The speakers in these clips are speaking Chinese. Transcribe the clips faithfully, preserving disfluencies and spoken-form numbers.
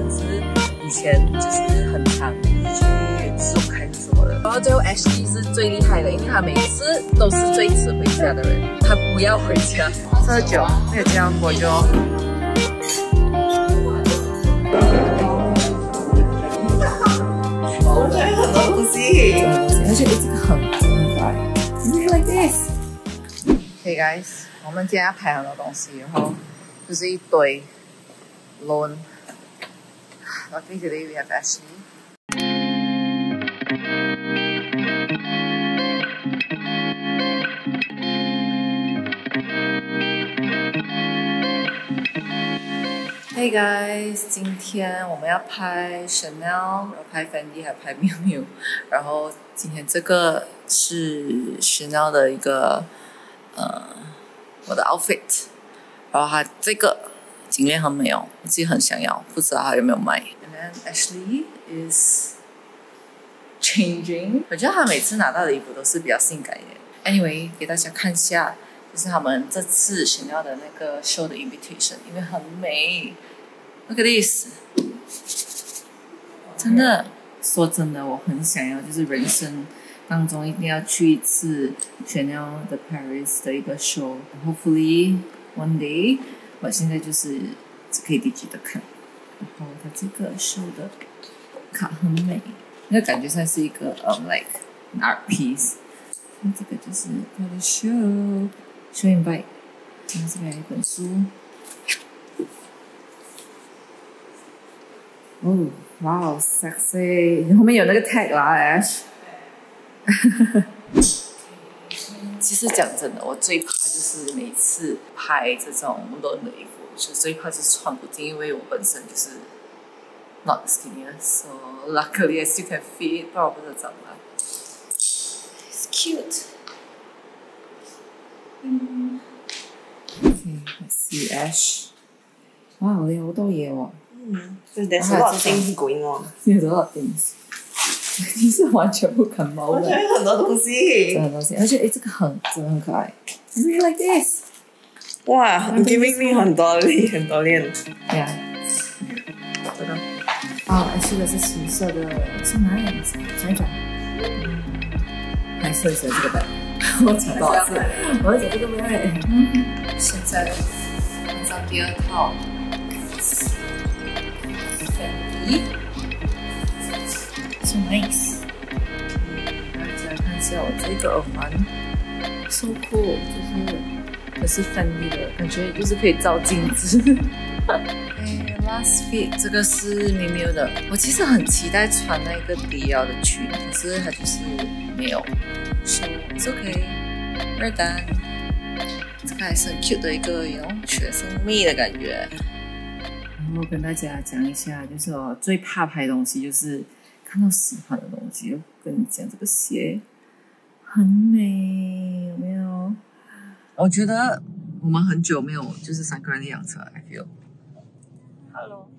是以前就是很常去Zouk还是什么的，然后最后 Ashley 是最厉害的，因为他每次都是最迟回家的人，他不要回家。喝酒，那个叫我就。 我觉得很多东西， 而且这个很很可爱。Something like this. Hey guys， 我们今天要拍很多东西，然后就是一堆 loan。Luckily today we have Ashley. Hey guys， 今天我们要拍 Chanel， 然后拍 Fendi， 还拍 Miu Miu。然后今天这个是 Chanel 的一个呃我的 outfit， 然后它这个颈链很美哦，我自己很想要，不知道它有没有卖。And then Ashley is changing， 我觉得她每次拿到的衣服都是比较性感一点。Anyway， 给大家看一下。就是他们这次Chanel的那个 show 的 invitation， 因为很美。Look at this， 真的，说真的，我很想要，就是人生当中一定要去一次 Chanel 的 Paris 的一个 show。Hopefully one day， 我现在就是只可以低级的看。然后它这个 show 的卡很美，那感觉像是一个 um like an art piece。那这个就是它的 show。show invite， 然后这边有一本书。哦，哇好 sexy！ 后面有那个 tag 啦 ，Ash。其实讲真的，我最怕就是每次拍这种loan的衣服，就最怕就是穿不进，因为我本身就是 not skinny，so luckily I still can fit， 不然我不知道怎么办。It's cute。嗯 Okay, let's see Ash. Wow, 你好多嘢喎。 嗯 ，There's a lot of things going on. There's a lot of things. 你是完全不感冒的。 我觉得很多东西， 真的东西，而且诶，这个很真的很可爱。I really like this. 哇，你 giving me 很多链，很多链。 对啊。这个。啊 ，Ash 的是青色的，是哪样子？想一想。嗯，还是喜欢这个版。我讲多少次？我要讲这个没有。现在换上第二套 Fendi， so nice。大家看一下我这个耳环 ，so cool， 就是也是 Fendi 的，感觉就是可以照镜子。哎 ，last fit 这个是 Miu Miu 的，我其实很期待穿那个迪奥的裙，可是它就是没有。So it's okay, we're done。这个还是很 cute 的一个，有学生妹的感觉。然后跟大家讲一下，就是我最怕拍东西，就是看到喜欢的东西。就跟你讲，这个鞋很美，有没有？我觉得我们很久没有就是三个人的样子了 ，I feel。Hello。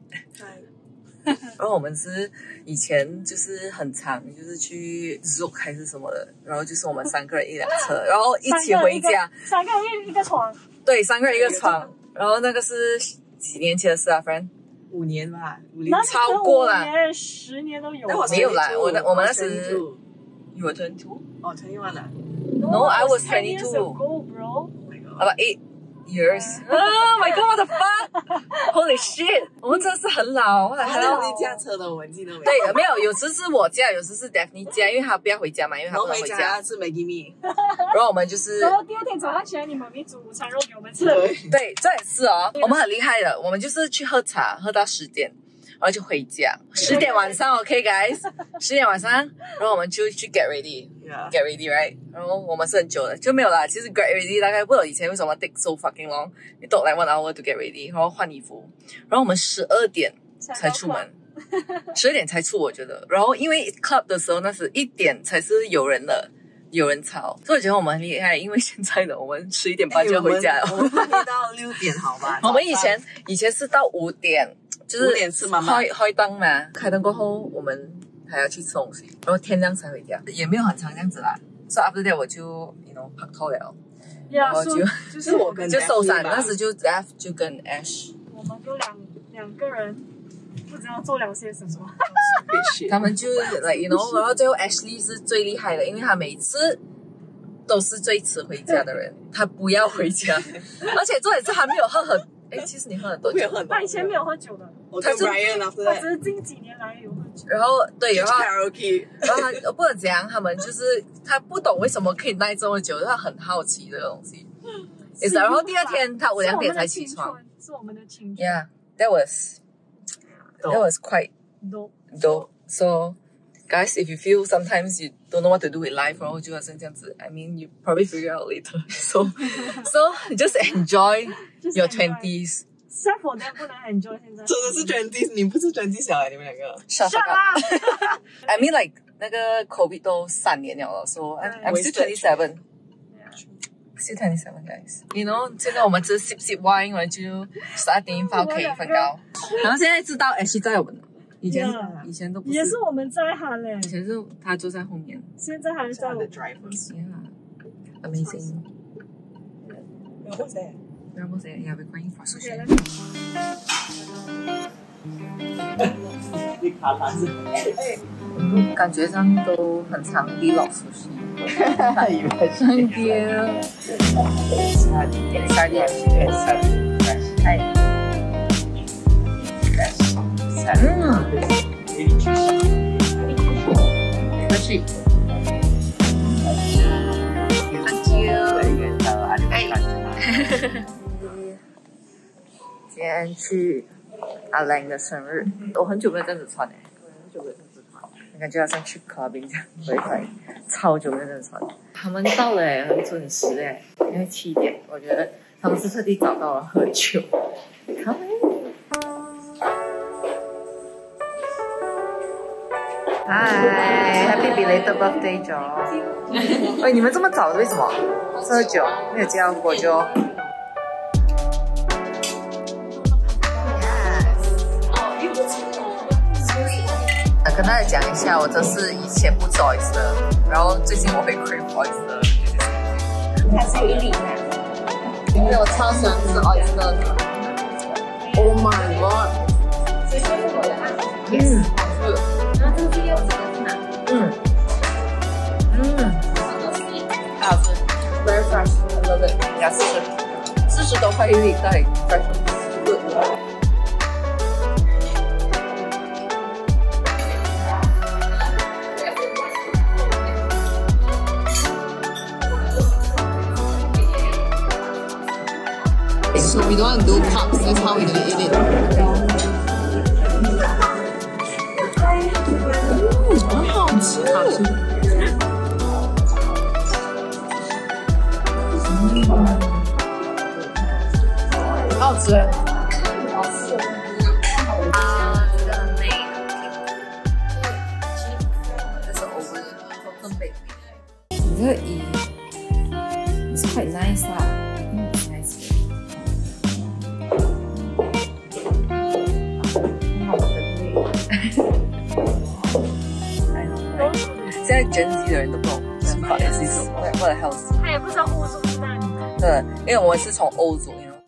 然后我们是以前就是很常就是去 Zouk 还是什么的，然后就是我们三个人一辆车，然后一起回家。 三个人一个床。 对，三个人一个床。然后那个是几年前的事啊 ，friend？ 五年吧，五年超过了， 十年都有。 没有啦，我的我们那时 ，You were twenty two？ 哦 ，twenty one 了。 No, I was twenty two. Bro. About eight years. Oh my god, what the fuck? Holy shit! 我们真的是很老。 还有你驾车的，我们记得没？ 对，没有，有时是我驾，有时是 Daphne 驾，因为他不要回家嘛，因为他不能回家。 是 Maggie Me。 然后我们就是。 然后第二天早上起来，你妈咪煮午餐肉给我们吃。 对，这也是哦，我们很厉害的，我们就是去喝茶，喝到十点。然后就回家，十点晚上 ，OK guys， 十点晚上，然后我们就去 get ready，get yeah. ready right， 然后我们是很久的，就没有啦。其实 get ready 大概不知道以前为什么 take so fucking long，it took like one hour to get ready， 然后换衣服，然后我们十二点才出门，十二点才出，我觉得。然后因为 club 的时候那时一点才是有人的。有人吵，所以我觉得我们很厉害，因为现在的我们十一点半就要回家了。 我们可以到六点，好吗？ 我们以前以前是到五点，就是五点吃妈妈开开灯嘛，开灯过后我们还要去吃东西，然后天亮才回家，也没有很长这样子啦。所以 after that 我就 you know 拍拖了，然后就就是我跟就收伞，那时就 F 就跟 Ash， 我们就两两个人。 不知道做了些什么。 他们就 like you know， 然后最后 Ashley 是最厉害的，因为他每次都是最迟回家的人，他不要回家，而且重点是还没有喝很，哎，其实你喝很多酒， 他以前没有喝酒的， 我跟 Ryan 啊， 他只是近几年来有喝酒。 然后对，然后 karaoke， 然后他不能讲，他们就是他不懂为什么可以耐这么久，他很好奇这个东西。也是，然后第二天他五两点才起床， 是我们的青春。 Yeah, that was that was quite dope. So, guys, if you feel sometimes you don't know what to do with life, 然后就好像这样子 I mean, you probably figure out later. So, so just enjoy your twenties. Except for them 不能 enjoy 现在。 真的是 twenties， 你不是 twenties 小孩，你们两个。 Shut up. I mean, like 那个 COVID 都三年了，so I'm I'm still twenty-seven. Still twenty-seven, guys. You know, 现在我们只 sip sip wine， 我们就十二点翻屋企瞓覺。然後現在知道 Ashley 在我們，以前 Yeah. 以前都不是。 也是我們在喊嘞。 以前是他坐在後面。 現在還在我。 drivers. Yeah, amazing. What's that? We're almost there. Yeah, we're going for sushi. 感覺上都很常地落出去。Thank you. Sardinia. Hi. Mm. Sushi. Thank you. Hey. 今天去阿兰的生日，我很久没有这样子穿哎，很久没有这样子穿，感觉好像去 clubbing 这样，对对，超久没有这样子穿。他们到了哎，很准时哎，因为七点，我觉得他们是特地找到了喝酒。他们，嗨 ，Happy belated birthday, Joe！ 喂，你们这么早，为什么？喝酒？没有叫果酒。跟大家讲一下，我这是以前不吃 oyster 的，然后最近我会 crave oyster， 还是有一礼的， 因为我超喜欢吃 oyster 的。Oh my god！ 嗯，好吃。然后这个是柚子的是哪？嗯嗯，好吃 ，very fresh，I love it。要四十，四十多块一粒，带 fresh，good。So we don't want to do cups, that's how we're going to eat it. Mm, 很好吃，好吃。嗯，好吃。好吃。啊，这个很美。这是 over cotton bake。你这个椅 is quite nice 啦。现在 Gen Z 的人都不懂法律是什么，或者 health。 他也不知道欧洲是哪里。 对，因为我们是从欧洲。